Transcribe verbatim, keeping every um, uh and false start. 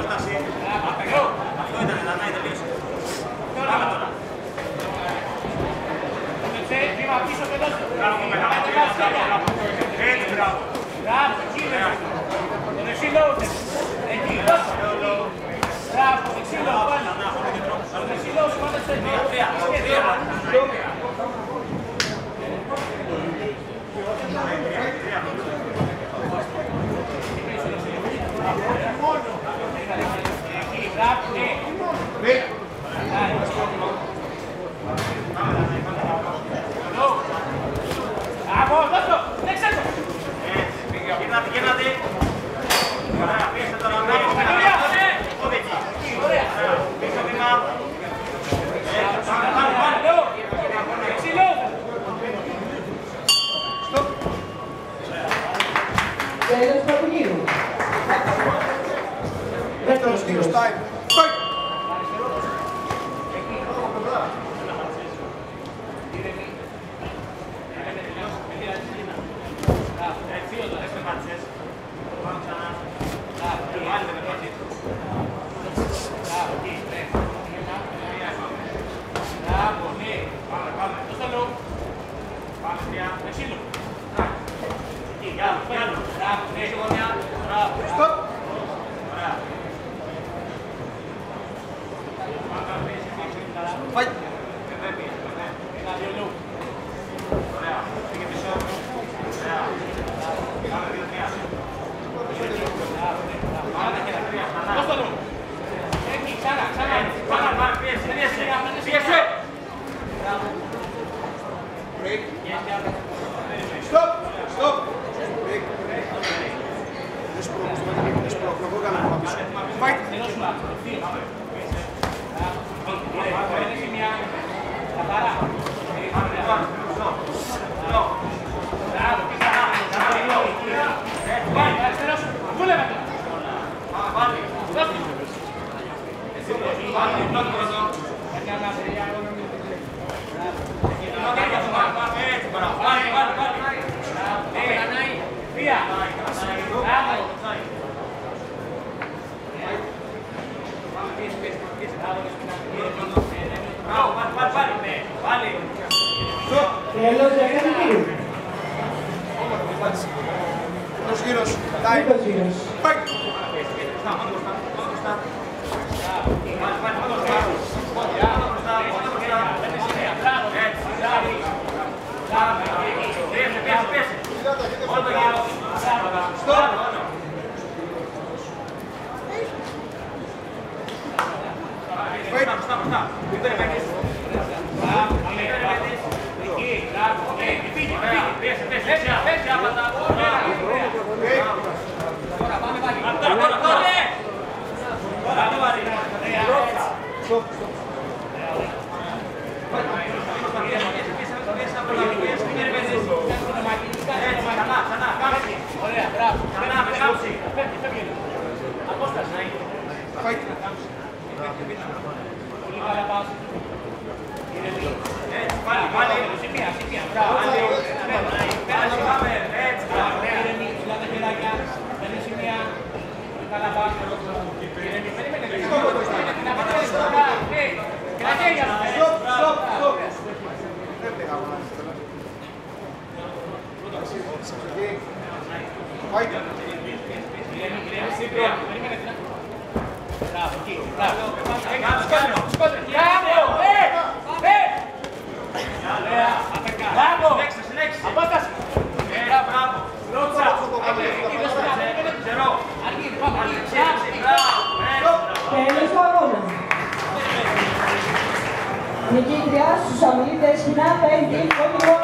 πρόταση. Αυτό ήταν, Δανάη, τελείωσε. Πάμε τώρα. Βήμα πίσω και δώστε. Μπράβο, μεγάλο. Έτσι, μπράβο. Μπράβο, εκεί είναι. Το δεξί λόγο. Εκεί, δώστε. Μπράβο, το δεξί λόγο. Το δεξί λόγο σου πάντα στέλνει. Τέλος πρώτου γύρου. Δεύτερος γύρος, time. Fight! Stop! Fight! Break! Stop! Stop! Break! Δεν σπρώχνω, δεν σπρώχνω, εγώ έκανα από πίσω. Fight! Τέλος δεύτερου γύρου. Τρίτος γύρος, time. Τρίτος γύρος. Fight! Stop! Fight! Τέλος του αγώνα. Νικήτρια στους αμυλίτες Χινά πέντε,